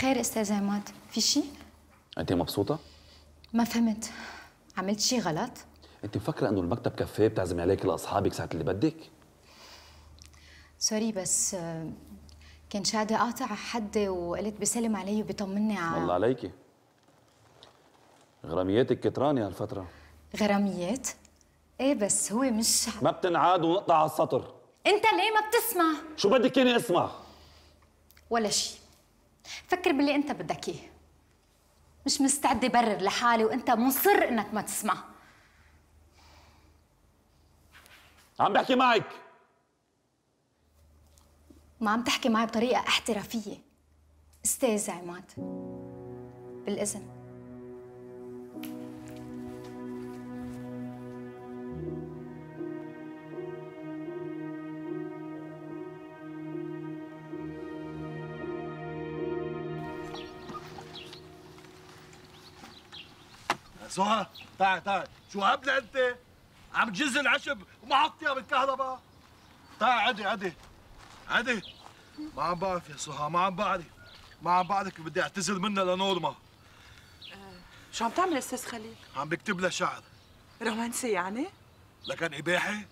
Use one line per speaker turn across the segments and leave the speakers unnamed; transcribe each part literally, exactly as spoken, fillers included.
خير استاذ عماد، في شيء؟
انت مبسوطة؟
ما فهمت، عملت شيء غلط؟
انت مفكرة انه المكتب كافيه بتعزمي عليه كل اصحابك ساعة اللي بدك؟
سوري بس كان شادي قاطع حدي وقلت بسلم علي وبيطمني على
والله عليكي غرامياتك كترانة هالفترة.
غراميات؟ ايه بس هو مش
ما بتنعاد ونقطع على السطر.
انت ليه ما بتسمع؟
شو بدك اني اسمع؟
ولا شيء. فكر باللي انت بدك اياه. مش مستعده برر لحالي وانت مصر انك ما تسمع.
عم بحكي معك.
ما عم تحكي معي بطريقه احترافيه. استاذ عماد، بالاذن.
سهى تعال تعال، شو هبله انت؟ عم تجز العشب ومعطيها بالكهرباء. تعال عدي عدي عدي. ما عم بعرف يا سهى، ما عم بعرف ما عم بعرف بدي اعتذر منها لنورما.
أه شو عم تعمل استاذ خليل؟
عم بكتب لها شعر.
رومانسي يعني؟
لكن اباحي؟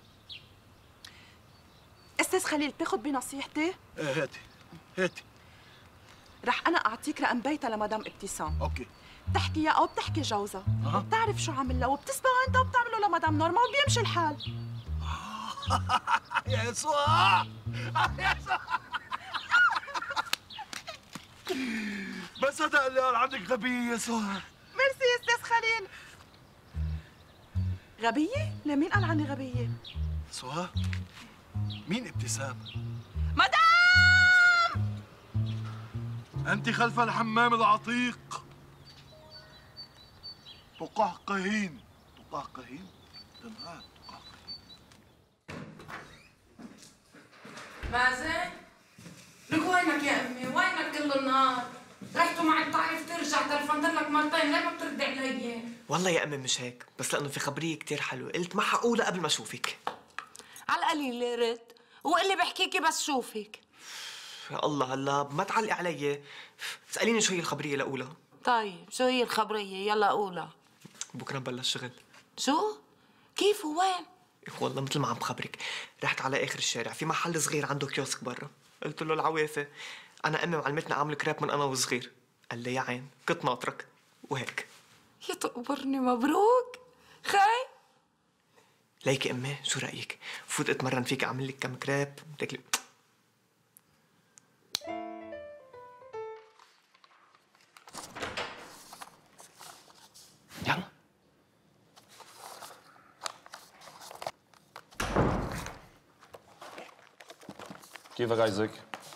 استاذ خليل بتاخذ بنصيحتي؟
ايه هاتي هاتي.
رح انا اعطيك رقم بيتها لمدام ابتسام.
اوكي.
بتحكيها او بتحكي جوزها.
أه؟
بتعرف شو عامل لها وبتسبقه انت وبتعمله لمدام نورما وبيمشي الحال.
يا سهى يا سهى. بس هذا اللي قال عنك غبية يا سهى.
ميرسي يا استاذ خليل. غبية؟ ليه مين قال عني غبية؟
سهى مين ابتسام؟
مدام!
أنت خلف الحمام العتيق تقهقهين تقهقهين تنهار تقهقهين.
مازن؟ لك وينك يا امي؟ وينك كل النهار؟ رحت معك تعرف ترجع، تلفنت لك مرتين، ليه ما بترد علي؟
والله يا امي مش هيك، بس لانه في خبريه كثير حلوه، قلت ما حقولها قبل ما اشوفك.
على القليل رد، واللي بحكيكي بس شوفك.
يا الله هلا ما تعلقي علي، اساليني شو هي الخبريه لاقولها.
طيب شو هي الخبريه؟ يلا قولها.
بكره نبلش شغل.
شو؟ كيف ووين؟
والله مثل ما عم بخبرك، رحت على اخر الشارع في محل صغير عنده كيوسك برا، قلت له العوافه انا امي معلمتنا اعمل كريب من انا وصغير، قال لي يا عين كنت ناطرك وهيك.
يا تقبرني، مبروك خي.
ليكي امي شو رايك؟ فوت اتمرن فيك اعمل لك كم كريب تاكلي. يلا.
كيفك ايزك؟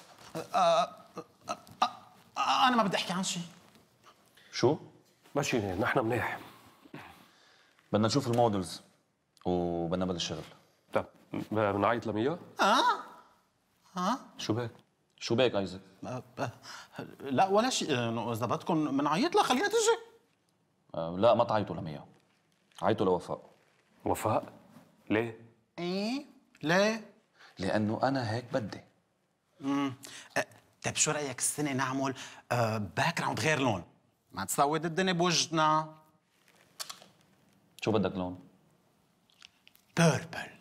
أنا ما بدي أحكي عن شيء.
شو؟
ماشي نحن منيح.
بدنا نشوف المودلز وبدنا نبلش الشغل.
طب بنعيط لميا؟
آه آه
شو بك؟ شو بك ايزك؟
لا ولا شيء، إنه إذا بدكم بنعيط لها خليها تجي.
أه لا ما تعيطوا لميا، عيطوا لوفاء.
وفاء؟ ليه؟
إيه ليه؟
لأنه أنا هيك بدي.
امم أه طيب شو رأيك السنة نعمل أه باك جراوند غير لون؟ ما تسود الدنيا بوجهنا.
شو بدك لون؟
بيربل.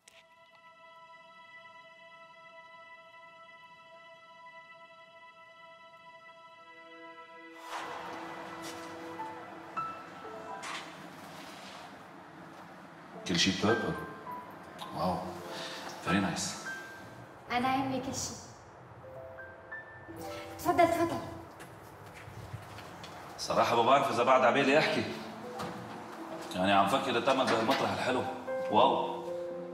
كل شيء بيربل. واو فيري نايس.
انا عامله كل شيء. تفضل تفضل.
صراحة ما بعرف إذا بعد عبالي أحكي. يعني عم فكر أتعمل بهالمطرح الحلو. واو.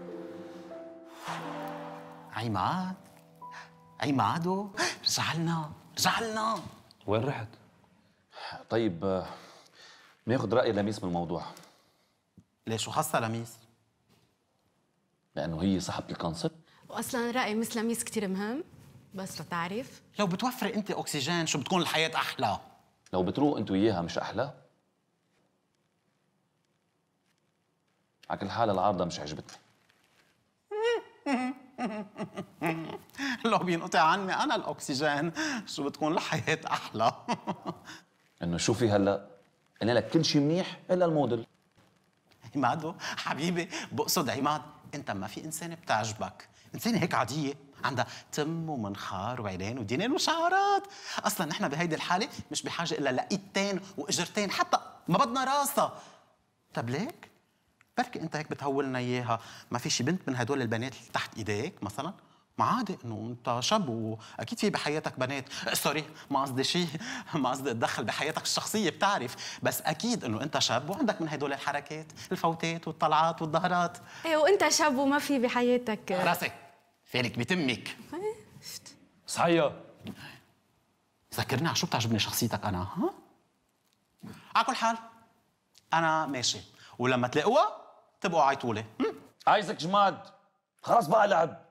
عماد عمادو رجع لنا رجع لنا.
وين رحت؟
طيب بناخذ رأي لميس بالموضوع.
ليش شو خاصة لميس؟
لأنه هي صاحبة الكونسبت.
واصلا راي مثل لميس كثير مهم، بس لتعرف
لو بتوفري انت اكسجين شو بتكون الحياه احلى.
لو بتروق انت وياها مش احلى؟ على كل حال العارضه مش عجبتني.
لو بينقطع عني انا الاكسجين شو بتكون الحياه احلى.
انه شو في هلا؟ قلنا لك كل شيء منيح الا الموديل.
عمادو حبيبي بقصد عماد، انت ما في انسانه بتعجبك، انسانه هيك عاديه عندها تم ومنخار وعينين ودينين وشعرات. اصلا نحن بهيدي الحاله مش بحاجه الا لايدتين واجرتين، حتى ما بدنا راسها. طب ليك؟ بركي انت هيك بتهولنا اياها، ما في شي بنت من هدول البنات اللي تحت ايديك مثلا؟ ما عادي انه انت شاب واكيد في بحياتك بنات، سوري ما قصدي شيء، ما قصدي اتدخل بحياتك الشخصيه بتعرف، بس اكيد انه انت شاب وعندك من هدول الحركات، الفوتات والطلعات والظهرات.
ايه وانت شاب وما في بحياتك
راسك فالك بتمك.
صحيح.
ذكرني على شو بتعجبني شخصيتك انا، ها؟ على كل حال انا ماشي، ولما تلاقوها تبقوا عيطولي.
عايزك جماد، خلاص بقى لعب.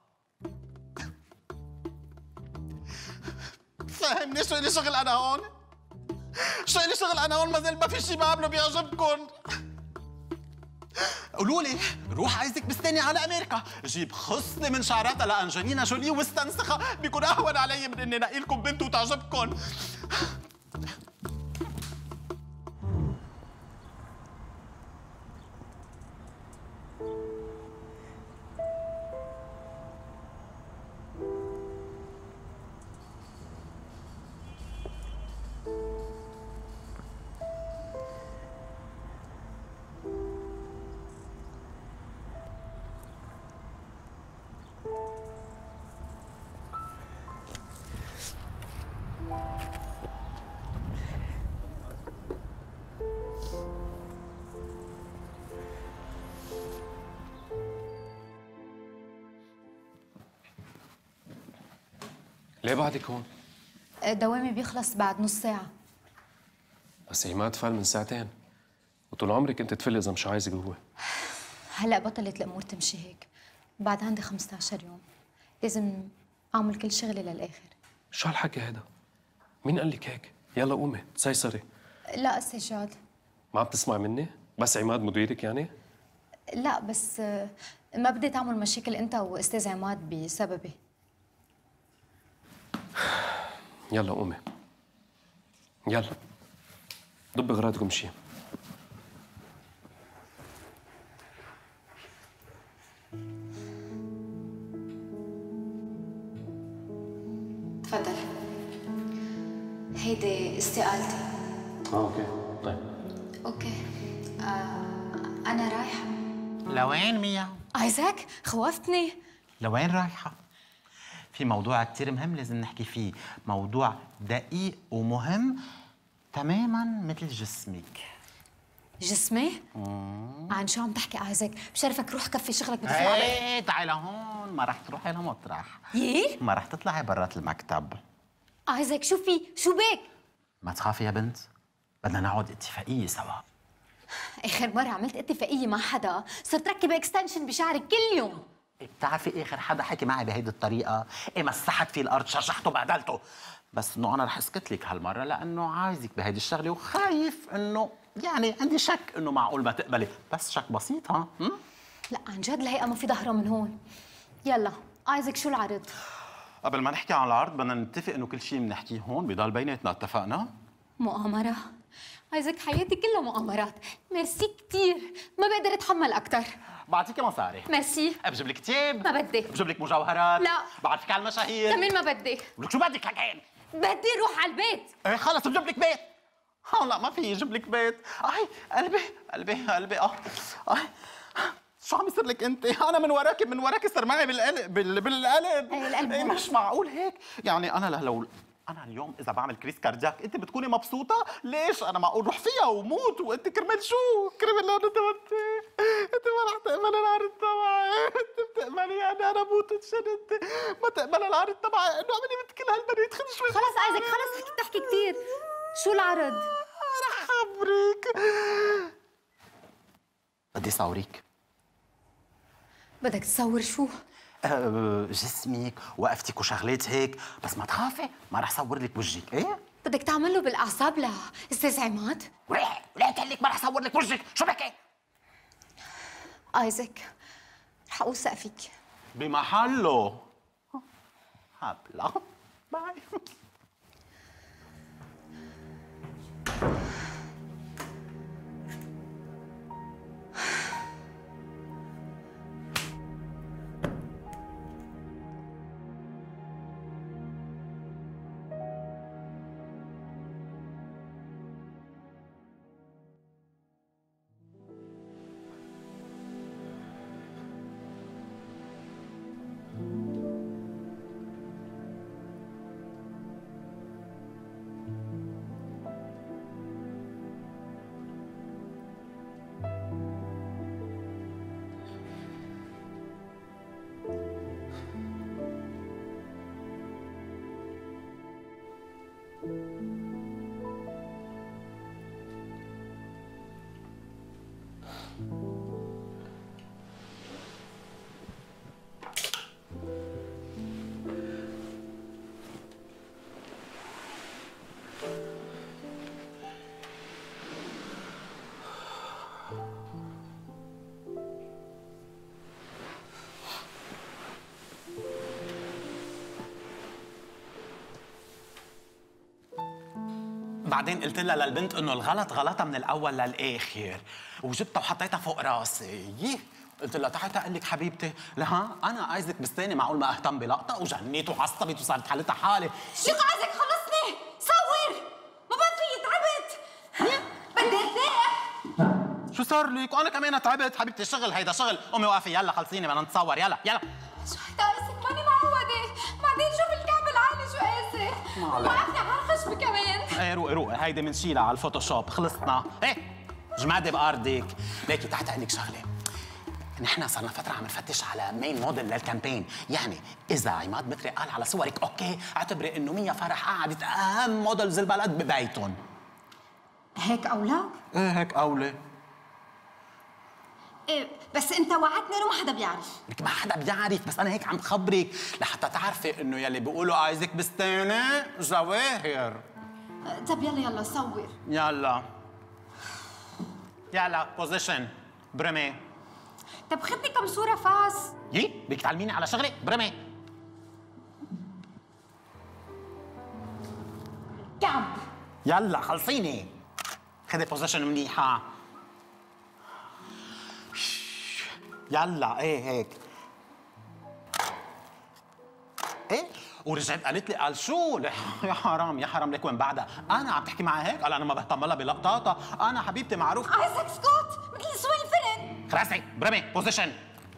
فهمني شو إلي شغل أنا هون؟ شو إلي شغل أنا هون؟ ما زال ما في شي بعمله بيعجبكم. قولوا لي روح عايزك بستاني على أمريكا، جيب خصلة من شعراتها لأنجلينا جولي واستنسخها، بيكون أهون علي من إني نقي لكم بنت وتعجبكم.
ليه بعدك هون؟
دوامي بيخلص بعد نص ساعة.
بس عماد فال من ساعتين، وطول عمرك انت تفلي اذا مش عايزك هو.
هلا بطلت الأمور تمشي هيك، بعد عندي خمسة عشر يوم لازم أعمل كل شغلي للآخر.
شو هالحكي هيدا؟ مين قال لك هيك؟ يلا قومي تسيسري.
لا سجاد.
ما عم تسمع مني؟ بس عماد مديرك يعني؟
لا بس ما بدي تعمل مشاكل أنت وأستاذ عماد بسببي.
يلا قومي، يلا ضبي اغراضكم شي.
تفضل، هيدي استقالتي.
اه اوكي طيب.
اوكي آه، انا رايحه.
لوين ميا؟
ايزاك خوفتني.
لوين رايحة؟ في موضوع كتير مهم لازم نحكي فيه، موضوع دقيق ومهم تماما مثل جسمك.
جسمي؟ مم. عن شو عم تحكي ايزاك؟ بشرفك روح كفي شغلك بدي افوت عليك.
ايه تعالي هون، ما رح تروحي لمطرح.
يي؟
ما رح تطلعي برات المكتب.
ايزاك شو في؟ شو بك؟
ما تخافي يا بنت، بدنا نقعد اتفاقية سوا.
اخر مرة عملت اتفاقية مع حدا صرت ركب اكستنشن بشعرك كل يوم.
بتعرفي اخر حدا حكي معي بهيدي الطريقة؟ ايه مسحت في الارض شرشحته وبهدلته، بس انه انا رح اسكت لك هالمرة لانه عايزك بهيدي الشغلة وخايف انه يعني عندي شك انه معقول ما تقبلي، بس شك بسيط. ها؟ هم؟
لا عن جد الهيئة ما في ظهرها من هون. يلا ايزاك شو العرض؟
قبل ما نحكي عن العرض بدنا نتفق انه كل شيء بنحكيه هون بضل بيناتنا، اتفقنا؟
مؤامرة. ايزاك حياتي كلها مؤامرات، ميرسي كثير، ما بقدر اتحمل اكثر.
بعطيكي مصاري.
ميرسي.
بجيب لك كتاب.
ما بدي.
بجيب لك مجوهرات.
لا.
بعرفك على المشاهير.
كمان ما بدي.
ولك شو بدك كمان؟
بدي اروح على البيت.
ايه خلص بجيب لك بيت. اه لا ما في يجيب لك بيت. اي قلبي قلبي قلبي اه اي شو عم يصير لك انت؟ انا من وراكي من وراكي صار معي بالقلب بال... بالقلب.
ايه القلب
ايه مش معقول هيك، يعني انا لو انا اليوم اذا بعمل كريس كاردياك انت بتكوني مبسوطه؟ ليش؟ انا معقول روح فيها وموت وانت كرمال شو؟ كرمال انت انت انت ما رح تقبل العرض تبعي، انت بتقبلي يعني انا موت وتشن انت ما تقبل العرض تبعي انه عملي بنت كل هالبنات خذي شوي.
خلص ايزاك خلص فيك تحكي كثير. شو العرض؟
رح خبرك. بدي صوريك.
بدك تصور شو؟
أه جسمك وقفتك وشغلات هيك، بس ما تخافي ما رح صور لك وجهك. ايه
بدك تعمل له بالاعصاب لا استاذ عماد؟
وليه وليه قلت لك ما رح صور لك وجهك؟ شو بكي؟
ايزاك رح اوثق فيك
بمحله. هبلا باي. بعدين قلت لها للبنت انه الغلط غلطها من الاول للاخر، وجبتها وحطيتها فوق راسي. يي قلت لها تعي اقول لك حبيبتي، لها انا عايزك بستاني معقول ما اهتم بلقطه، وجنيت وعصبت وصارت حالتها حالي.
شو عايزك خلصني؟ صور ما بقى في تعبت بدي ارتاح.
شو صار لك؟ وانا كمان تعبت حبيبتي، الشغل هيدا شغل. قومي وقفي يلا خلصيني بدنا نتصور. يلا يلا.
شو هيدا قاسك؟ ماني معودة. بعدين شوف الكعب العالي شو قاسي. وقفني على الخشبة كمان.
ايه روقي روقي، هيدي بنشيلها على الفوتوشوب. خلصنا. ايه جمادي بأرضك. ليكي تحت اقول لك شغله، نحن صرنا فترة عم نفتش على مين موديل للكامبين، يعني إذا عماد متري قال على صورك أوكي، اعتبري إنه مية فرح قعدت أهم موديلز البلد ببيتهم.
هيك أولى؟
إيه هيك أولى.
إيه بس أنت وعدتني إنه ما حدا بيعرف.
لك ما حدا بيعرف، بس أنا هيك عم خبرك لحتى تعرفي إنه يلي بيقولوا عايزك بستانة جواهر.
طب يلا يلا صور.
يلا يلا بوزيشن برمي.
طب خدني كم صورة فاس.
يي بدك تعلميني على شغلي؟ برمي.
كعب.
يلا خلصيني. خدي بوزيشن منيحة. يلا ايه هيك. ايه ورجعت قالت لي قال شو؟ يا حرام يا حرام لك وين بعدها؟ انا عم تحكي معها هيك؟ قال انا ما بهتم لها بلقطاتها، انا حبيبتي معروف.
عايزك اسكت مثل سوي الفيلم.
خلاصي برمي بوزيشن.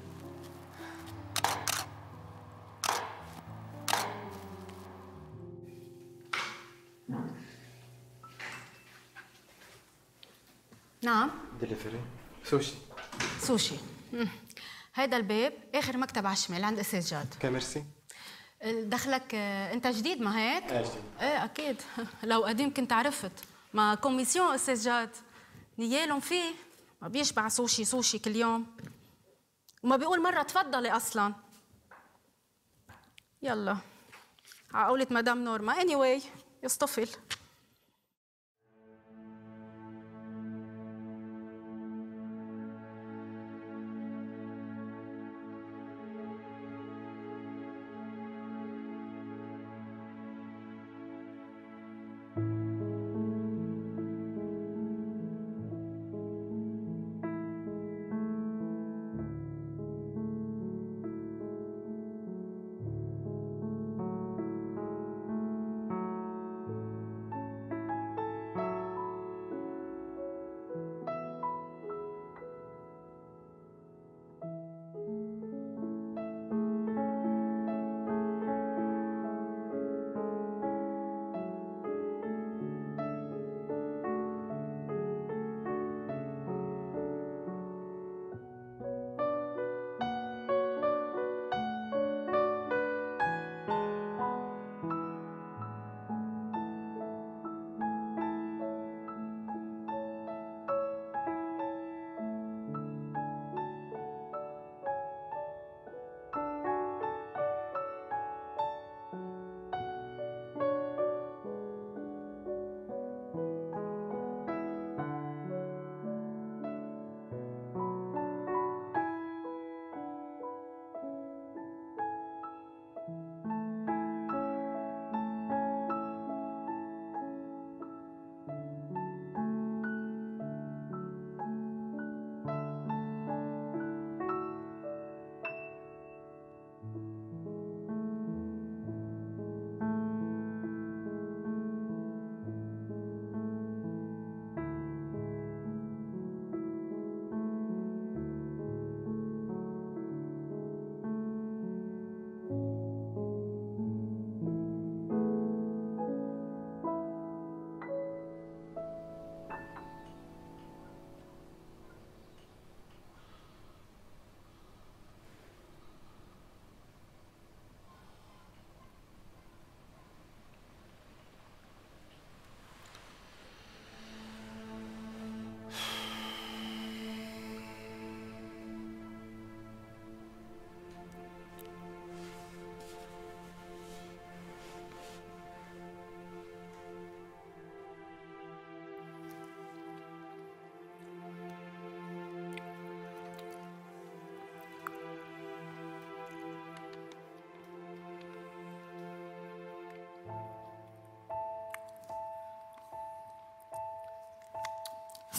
نعم
دليفري سوشي.
سوشي. مم. هيدا الباب اخر مكتب على الشمال عند استاذ جاد.
اوكي ميرسي.
دخلك آه، انت جديد ما هيك؟
ايه جديد.
ايه اكيد. لو قديم كنت عرفت. ما كوميسيون استاذ جاد نيالهم فيه، ما بيشبع سوشي سوشي كل يوم، وما بيقول مره تفضلي اصلا. يلا عقولة مدام نورما. اني anyway, يصطفل.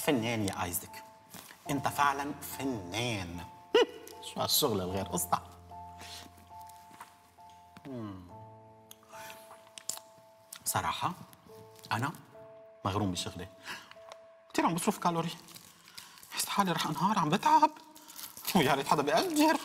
فنان يا ايزك، انت فعلا فنان. شو هالشغل الغير قصة. صراحة أنا مغروم بشغلي، كثير عم بصرف كالوري، بحس حالي رح انهار، عم بتعب ويا ريت حدا بيقدر.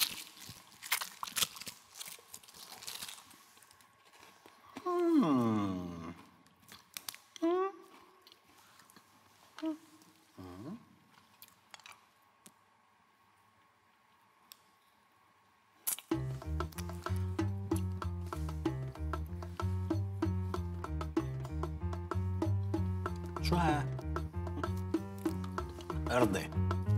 شو ها؟ ارضي.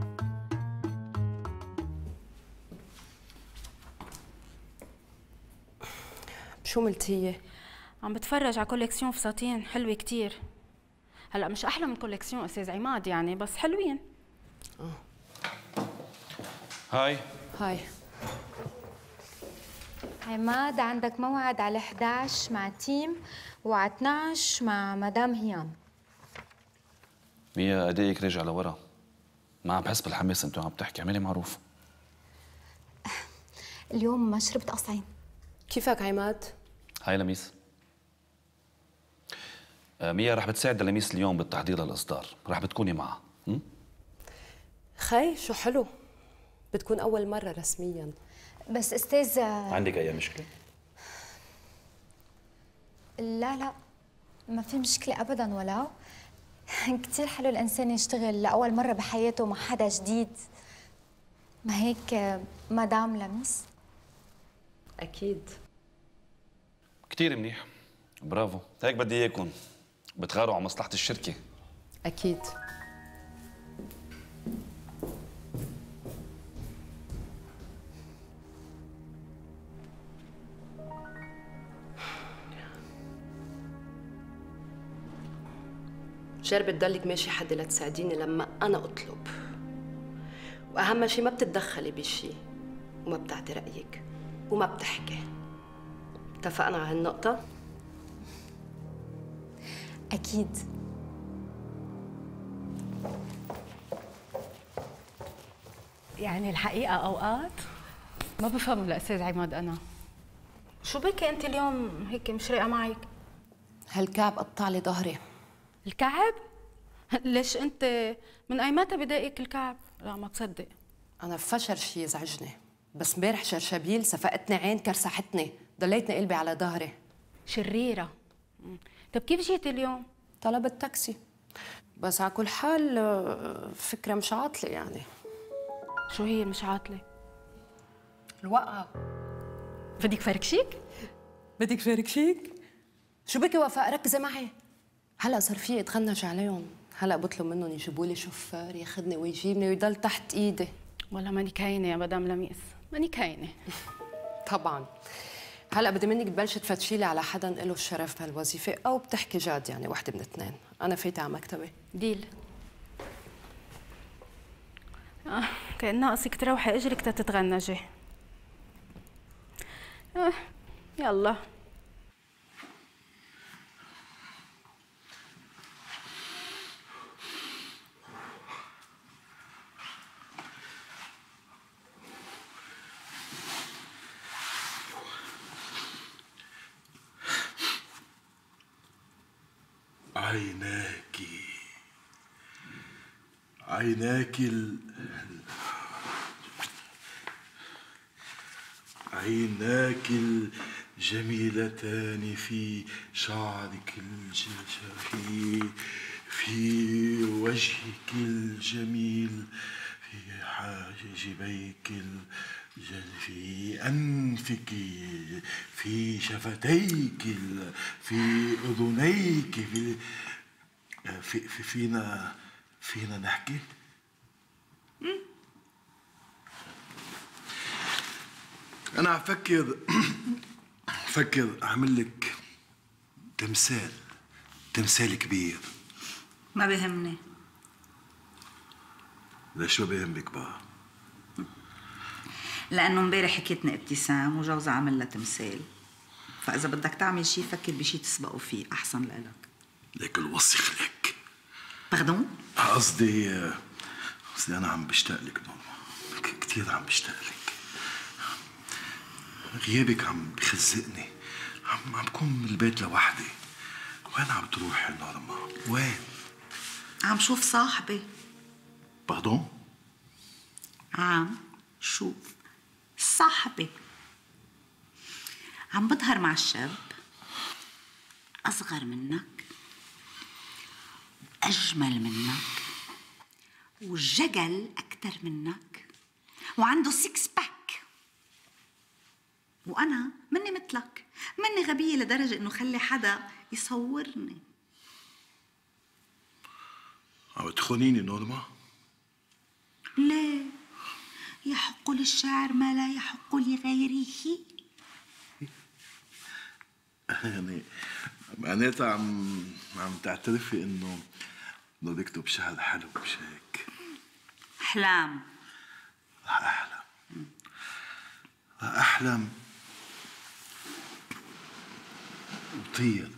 شو ملتية؟
عم بتفرج على كوليكسيون فساتين حلوة كتير. هلا مش أحلى من كوليكسيون أستاذ عماد يعني، بس حلوين.
اه
هاي.
هاي
عماد، عندك موعد على إحدى عشر مع تيم وعلى اثنعش مع مدام هيام.
ميا ادائك راجع لورا، ما عم بحس بالحماس انتو عم تحكي، اعملي معروف.
اليوم ما شربت قصعين.
كيفك عماد؟
هاي لميس. آه ميا رح بتساعد لميس اليوم بالتحضير للاصدار، رح بتكوني معها. م?
خي شو حلو، بتكون أول مرة رسمياً.
بس أستاذ،
عندك أي مشكلة؟
لا لا ما في مشكلة أبداً ولو. كتير حلو الإنسان يشتغل لأول مرة بحياته مع حدا جديد، ما هيك مدام لميس؟
أكيد.
كتير منيح، برافو، هيك بدي إياكم، بتغاروا على مصلحة الشركة.
أكيد. جربي تضلك ماشي حدي لتساعديني لما أنا أطلب، وأهم شيء ما بتتدخلي بشيء وما بتعطي رأيك وما بتحكي. اتفقنا على هالنقطة؟
أكيد.
يعني الحقيقة أوقات ما بفهم الأستاذ عماد. أنا شو بك أنت اليوم هيك مش رايقة معك؟
هالكعب قطع لي ظهري.
الكعب؟ ليش أنت من أي متى بدايق الكعب؟ لا ما بصدق.
أنا فشل شي يزعجني، بس امبارح شرشبيل سفقتني عين كرسحتني، ضليتني قلبي على ظهري.
شريرة. طب كيف جيت اليوم؟
طلبت تاكسي، بس على كل حال فكرة مش عاطلة يعني.
شو هي مش عاطلة؟
الوقعة.
بدك فركشيك؟
بدك فركشيك؟ شو بك وفاء، ركزي معي. هلا صار في اتخنج عليهم، هلا بطلب منهم يجيبوا لي شوفير ياخذني ويجيبني ويضل تحت ايدي.
والله ماني كاينه يا مدام لميس، ماني كاينه.
طبعا. هلا بدي منك تبلشي تفتشي لي على حدا له الشرف بهالوظيفه، او بتحكي جاد يعني وحده من اثنين. انا فايته على مكتبي.
ديل. آه كان ناقصك تروحي اجرك تتغنجي. آه يلا.
عيناك عيناك ال... عيناك الجميلتان في شعرك الجشري، في وجهك الجميل، في حاجبيك الجل، في أنفك، في شفتيك، في أذنيك، في في, في فينا فينا نحكي؟ أنا عم فكر فكر أعمل لك تمثال تمثال كبير.
ما بيهمني.
ليش ما بيهمك بقى؟
لأنه امبارح حكيتني ابتسام وجوزها عمل لها تمثال، فإذا بدك تعمل شيء فكر بشيء تسبقوا فيه أحسن لإلك.
ليك الوسخ لك.
باردون؟
قصدي قصدي انا عم بشتاق لك نورما، كثير عم بشتاق لك. غيابك عم بخزقني، عم عم بكون بالبيت لوحدي. وين عم تروحي نورما؟ وين؟
عم شوف صاحبي.
باردون؟
عم شوف صاحبي. عم بظهر مع الشاب أصغر منك، أجمل منك، وجقل أكتر منك، وعنده سيكس باك. وأنا مني مثلك، مني غبية لدرجة إنه خلي حدا يصورني.
عم تخونيني نورما؟
ليه؟ يحق للشاعر ما لا يحق لغيره.
يعني معناتها عم عم تعترفي انه انه بكتب شعر حلو مش هيك؟
أحلام.
رح احلم رح احلم وطير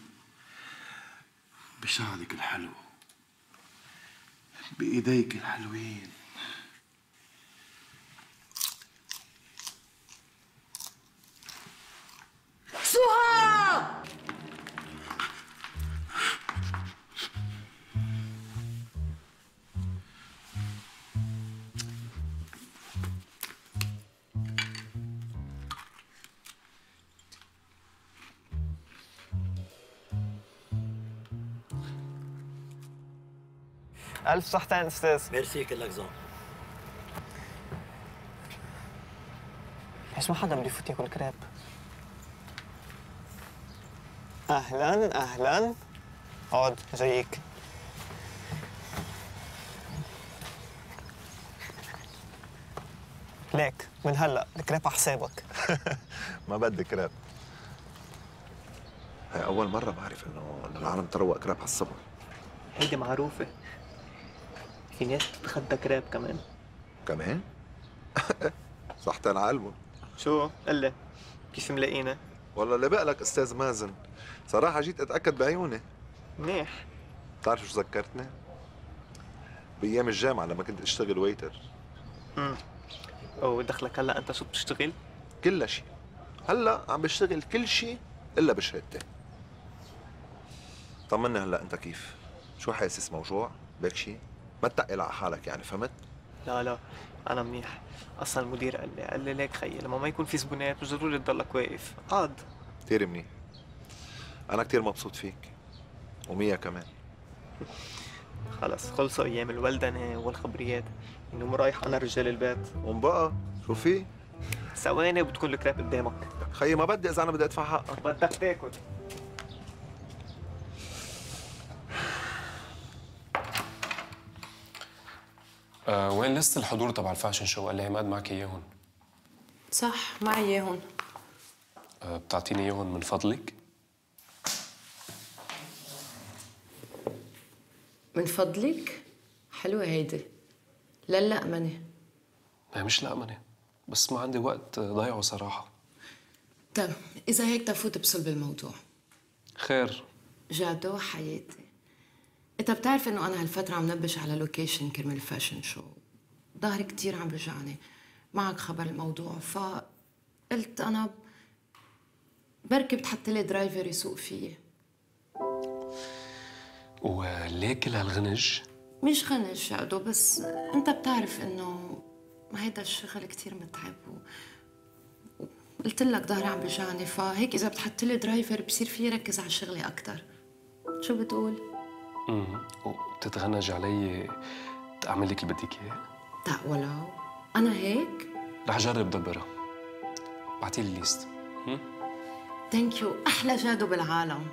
بشعرك الحلو، بايديك الحلوين.
سهى!
ألف صحتين أستاذ.
ميرسي كلك ذوق.
ليش ما حدا بده يفوت ياكل كريب؟ أهلاً أهلاً. اقعد جايك. ليك من هلا الكريب على حسابك.
ما بدي كريب. هي أول مرة بعرف إنه العالم تروق كريب على الصبح.
هيدي معروفة. في ناس بتتغدى كريب كمان.
كمان؟ صحتين عالمون.
شو؟ قل لي كيف ملاقينا؟
والله اللي بقلك أستاذ مازن، صراحة جيت أتأكد بعيوني.
منيح.
بتعرف شو ذكرتني؟ بأيام الجامعة لما كنت أشتغل ويتر.
امم ودخلك هلا أنت شو بتشتغل؟
كل شيء. هلا عم بشتغل كل شيء إلا بشهادتي. طمني هلا أنت كيف؟ شو حاسس؟ موجوع؟ بك شيء؟ ما تتقل على حالك يعني، فهمت؟
لا لا أنا منيح. أصلا المدير قال لي قال لي ليك خيي لما ما يكون في زبونات مش ضروري تضلك واقف، قعد.
كثير منيح. أنا كثير مبسوط فيك. ومية كمان.
خلص خلصوا أيام الولدنة والخبريات، إنه رايح أنا رجال البيت.
ومبقى شو في؟
ثواني وبتكون الكريب قدامك.
خيي ما بدي إذا أنا بدي أدفع حقك.
بدك تاكل.
آه وين لست الحضور تبع الفاشن شو؟ قال لي عماد معك اياهم.
صح معي اياهم.
آه بتعطيني اياهم من فضلك؟
من فضلك؟ حلوة هيدي. لا لا أمنة.
هي مش لأمنة، بس ما عندي وقت ضيعه صراحة.
طيب إذا هيك تفوت بصلب الموضوع.
خير.
جادو حياتي، انت بتعرف انه انا هالفتره عم نبش على لوكيشن كرمال الفاشن شو. ظهري كثير عم بوجعني، معك خبر الموضوع، فقلت انا بركي بتحط لي درايفر يسوق فيي.
وليه كل هالغنج؟
مش غنج جادو، بس انت بتعرف انه هيدا الشغل كثير متعب و... قلت لك ظهري عم بوجعني، فهيك اذا بتحط لي درايفر بصير فيي ركز على شغلي اكثر. شو بتقول؟
امم وبتتغنج علي تعمل لك اللي بدك اياه؟
لا ولو انا هيك
رح اجرب دبرها. بعتي لي الليست.
ثانك يو. احلى جادو بالعالم.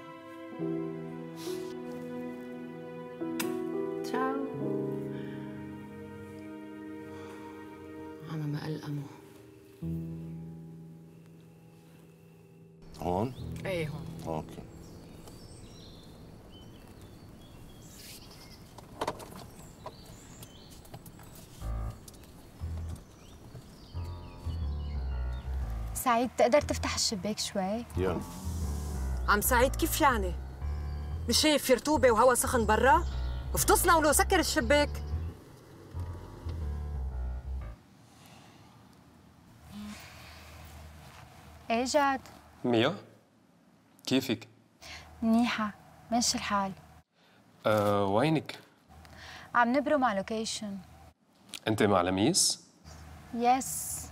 تشاو. عم مقلقمه.
هون؟
ايه هون.
اوكي.
سعيد تقدر تفتح الشباك شوي؟
يلا.
عم سعيد كيف يعني؟ مش شايف في رطوبة وهوا سخن برا؟
افتصنا ولو سكر الشباك.
ايه جاد؟
ميا كيفك؟
منيحة، ماشي الحال.
أه وينك؟
عم نبرم على لوكيشن.
انت مع لميس؟
يس.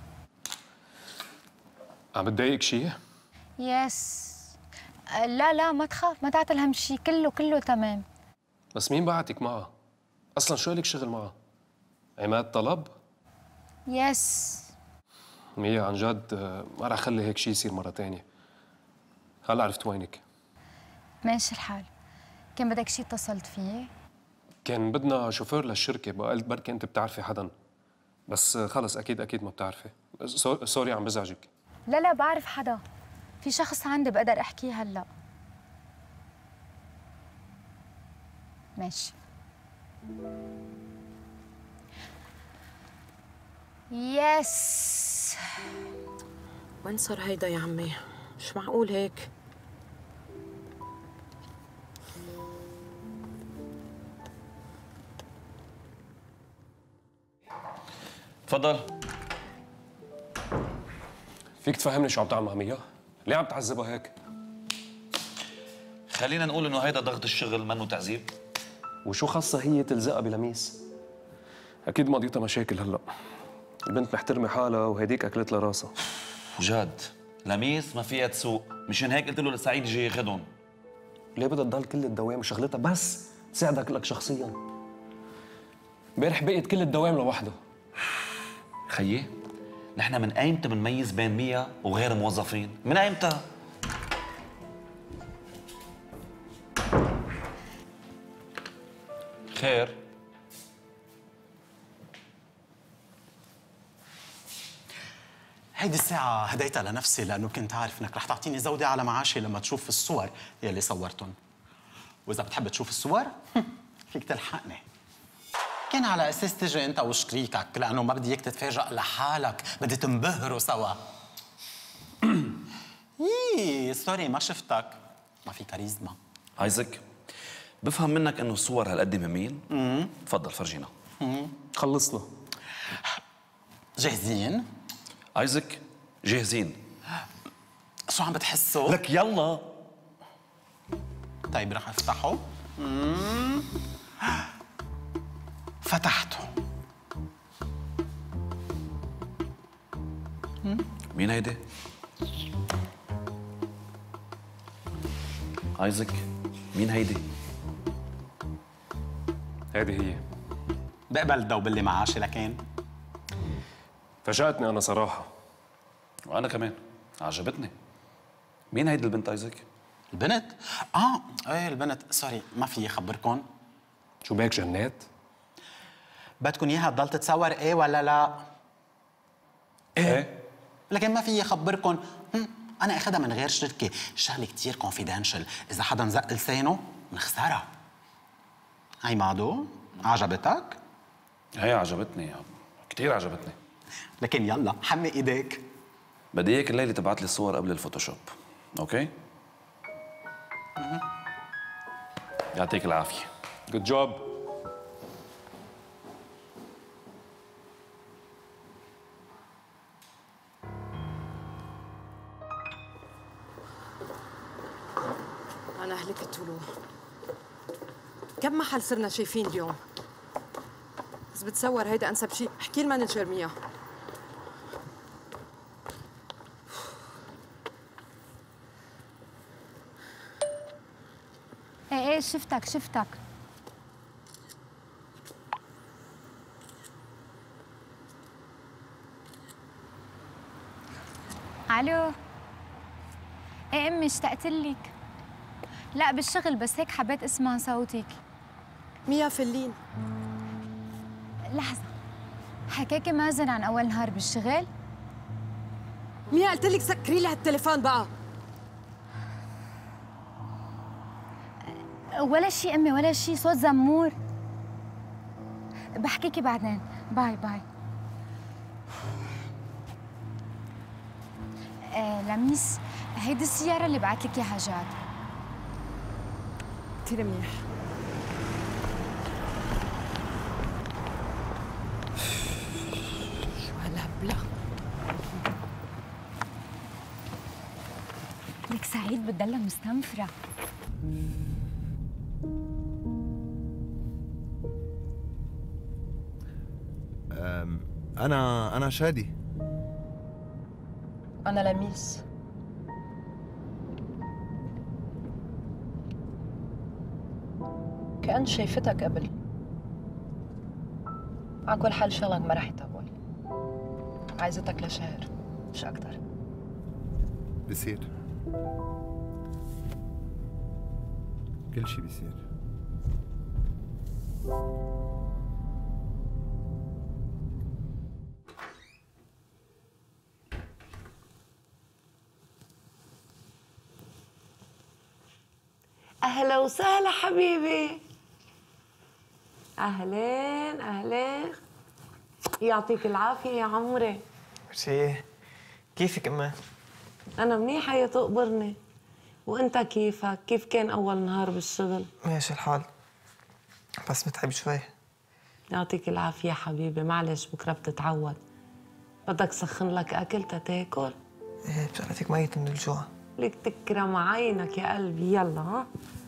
عم بتضايقك شيء؟
يس. لا لا ما تخاف، ما تعطل هم شيء، كله كله تمام.
بس مين بعتك معها؟ اصلا شو لك شغل معها؟ عماد طلب؟
يس.
ميا عن جد ما رح اخلي هيك شيء يصير مره ثانيه. هلا عرفت وينك.
ماشي الحال. كان بدك شيء اتصلت فيه؟
كان بدنا شوفير للشركه، بقى قلت بركي انت بتعرفي حدا. بس خلص اكيد اكيد ما بتعرفي. سوري عم بزعجك.
لا لا بعرف حدا. في شخص عندي بقدر احكيه هلا. ماشي. يس.
وين صار هيدا يا عمي؟ مش معقول هيك.
تفضل.
فيك تفهمني شو عم تعمل مع ميا؟ ليه عم تعذبها هيك؟
خلينا نقول انه هيدا ضغط الشغل منه تعذيب.
وشو خاصة هي تلزقها بلميس؟ أكيد ماضيتها مشاكل هلا. البنت محترمة حالها وهديك أكلت لها راسها.
جاد، لميس ما فيها تسوق، مشان هيك قلت له لسعيد يجي ياخذهم.
ليه بدها تضل كل الدوام وشغلتها بس تساعدك لك شخصيا؟ امبارح بقيت كل الدوام لوحدها.
خيي، نحن من ايمتى بنميز بين ميا وغير موظفين؟ من ايمتى؟ خير؟
هيدي الساعة هديتها لنفسي لأنه كنت عارف إنك رح تعطيني زودة على معاشي لما تشوف الصور يلي صورتهم. وإذا بتحب تشوف الصور فيك تلحقني. كان على أساس تجي أنت وشريكك لأنه ما بدي إياك تتفاجأ لحالك، بدي تنبهروا سوا. يي سوري ما شفتك، ما في كاريزما.
ايزك، بفهم منك انه الصور هالقد مهمين. امم تفضل فرجينا.
امم خلصنا.
جاهزين؟
ايزك جاهزين.
شو عم بتحسوا؟
لك يلا.
طيب رح افتحه. مم. فتحته.
مين هيدي؟ ايزك مين هيدي؟
هيدي هي.
بقبل تدوب لي معاشي لكن
فاجأتني أنا صراحة.
وأنا كمان عجبتني. مين هيدي البنت ايزك؟
البنت؟ اه ايه البنت، سوري ما في اخبركم.
شو بهيك جنات؟
بدكم اياها تضل تتصور ايه ولا لا؟
ايه؟
لكن ما في اخبركم، انا اخذها من غير شركه، شغله كثير كونفيدنشال، اذا حدا نزق لسانه بنخسرها. هي مادو عجبتك؟
هي عجبتني، كثير عجبتني.
لكن يلا حمي ايديك.
بدي اياك الليله تبعت لي الصور قبل الفوتوشوب، اوكي؟ يعطيك العافيه.
جود جوب.
أنا هلكت له. كم محل صرنا شايفين اليوم؟ بس بتصور هيدا أنسب شيء، احكي المانجر ميا.
ايه ايه شفتك شفتك. الو. ايه امي اشتقت لك. لا بالشغل بس هيك حبيت اسمع صوتك.
ميا فلين.
لحظة، حكاكي مازن عن أول نهار بالشغل؟
ميا قلت لك سكري لي هالتليفون بقى.
ولا شيء أمي ولا شيء، صوت زمور. بحكيكي بعدين، باي باي. آه لميس، هيدي السيارة اللي بعت لك إياها جاد.
كثير منيح.
بلا لك سعيد بتضلها مستنفرة.
أنا أنا شادي.
أنا لميس. كأنت شايفتك قبل. على كل حال شغلك ما رح يطول. عايزتك لشهر مش أكتر.
بصير. كل شي بيصير.
أهلا وسهلا حبيبي. أهلين أهلين. يعطيك العافية يا عمري.
ميرسي. كيفك أما؟
أنا منيحة يا تقبرني. وأنت كيفك؟ كيف كان أول نهار بالشغل؟
ماشي الحال، بس متعب شوي.
يعطيك العافية حبيبي، معلش بكرة بتتعود. بدك سخن لك أكل تتاكل؟
إيه بشغلتك ميت من الجوع.
لك تكرم عينك يا قلبي، يلا ها.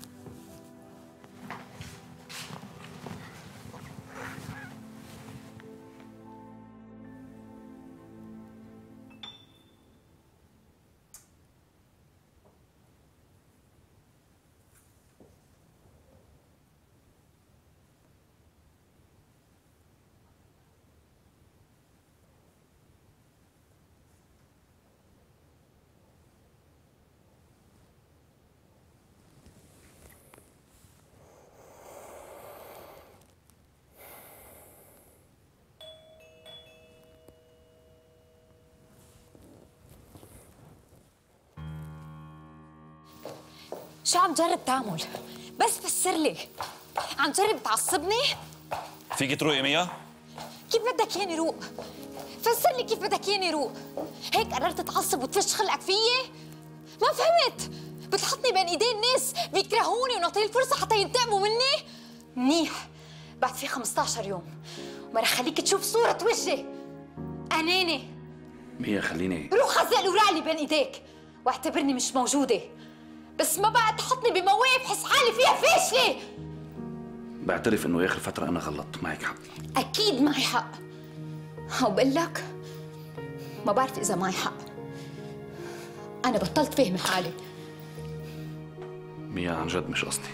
شو عم تجرب تعمل؟ بس فسر لي. عم تجرب تعصبني؟
فيك تروقي ميا؟
كيف بدك اياني روق؟ فسر لي كيف بدك اياني روق؟ هيك قررت تعصب وتفش خلقك فيي؟ ما فهمت. بتحطني بين ايدين ناس بيكرهوني ونعطيني الفرصه حتى ينتقموا مني؟ منيح. بعد في خمسطعش يوم وما رح خليك تشوف صورة وجهي. أناني.
ميا خليني
روح خزق الأوراق اللي بين ايديك واعتبرني مش موجودة. بس ما بقى تحطني بمواقف حس حالي فيها فاشلة.
بعترف انه اخر فترة انا غلطت، معك حق.
أكيد معي حق. وبقول لك ما بعرف إذا معي حق. أنا بطلت فهم حالي.
ميا عن جد مش قصدي.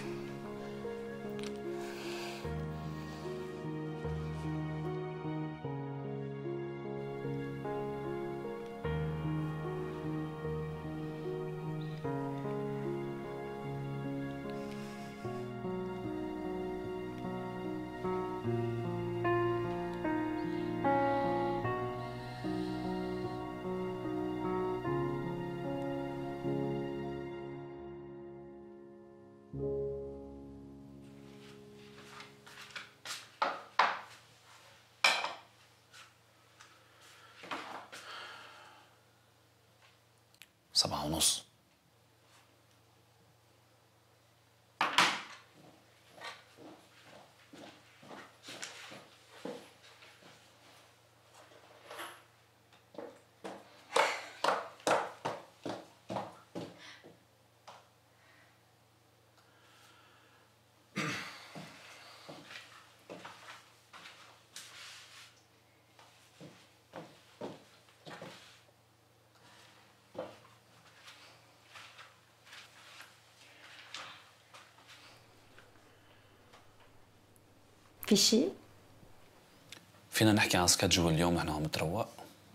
سبعة ونص.
في شيء؟
فينا نحكي عن سكادجول اليوم نحن عم نتروق؟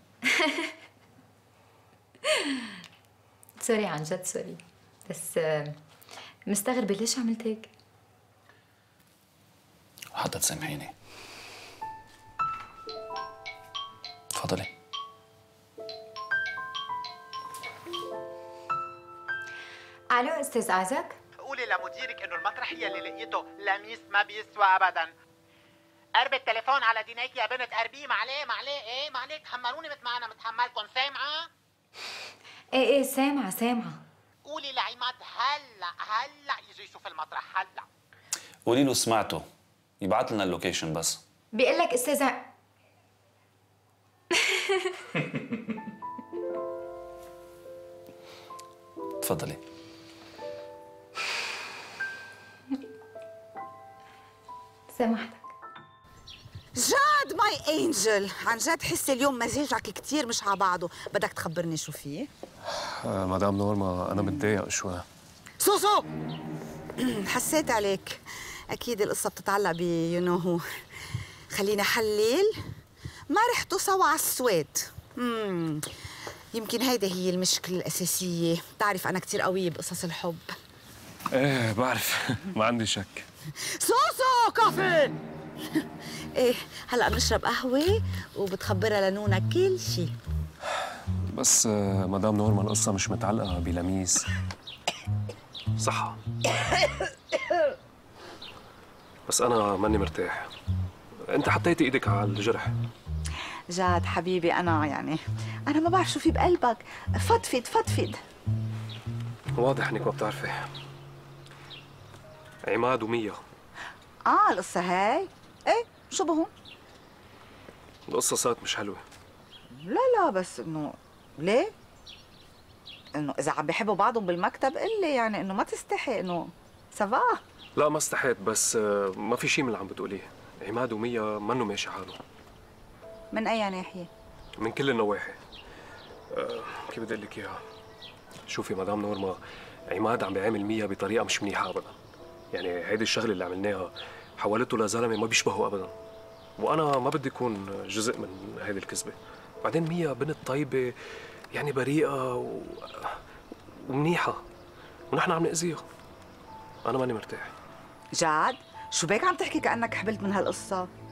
سوري عن جد سوري، بس مستغربة ليش عملت هيك؟
حتى تسامحيني. تفضلي.
الو استاذ ايزاك؟
قولي لمديرك انه المطرحيه اللي لقيته لميس ما بيسوى ابدا. قرب التليفون على دينيك يا بنت، قربيه. معليه معليه ايه معليه، تحملوني مثل ما انا متحملكم. سامعه؟
ايه ايه سامعه سامعه.
قولي لعماد هلا هلا يجي يشوف المطرح هلا.
قولي له سمعته يبعث لنا اللوكيشن بس.
بيقول لك استاذ
تفضلي.
سامحتك.
جاد ماي انجل، عن جد حسي اليوم مزاجك كتير مش على بعضه، بدك تخبرني شو فيه؟
آه مدام نورما انا متضايق شوي.
سوسو حسيت عليك، اكيد القصه بتتعلق ب يو نو هو. خليني حلل، ما رحتوا سوا على السويد. امم يمكن هيدي هي المشكله الاساسيه. بتعرف انا كتير قويه بقصص الحب.
ايه بعرف ما عندي شك.
سوسو كافي. ايه هلا بنشرب قهوه وبتخبرها لنونا كل شيء.
بس آه مدام نورما القصه مش متعلقه بلميس. صح. بس انا ماني مرتاح. انت حطيتي ايدك على الجرح.
جاد حبيبي انا يعني انا ما بعرف شو في بقلبك، فضفض فضفض.
واضح انك ما بتعرفي. عماد ومية.
اه القصه هاي؟ ايه شو بهون؟
القصه صارت مش حلوه.
لا لا بس انه ليه؟ انه اذا عم بيحبوا بعضهم بالمكتب قلي يعني انه ما تستحي انه سافا.
لا ما استحيت، بس ما في شيء من اللي عم بتقوليه. عماد ومية منه ماشي حاله.
من اي ناحيه؟
من كل النواحي. أه كيف بدي اقول لك اياها؟ شوفي مدام نورما، عماد عم بيعامل مية بطريقه مش منيحه ابدا. يعني هيدي الشغله اللي عملناها حولته لزلمه ما بيشبهه ابدا. وانا ما بدي اكون جزء من هيدي الكذبه. بعدين مية بنت طيبه يعني بريئه و... ومنيحه، ونحن عم نأذيها. انا ماني مرتاح.
جاد شو بك عم تحكي كأنك حبلت من هالقصه؟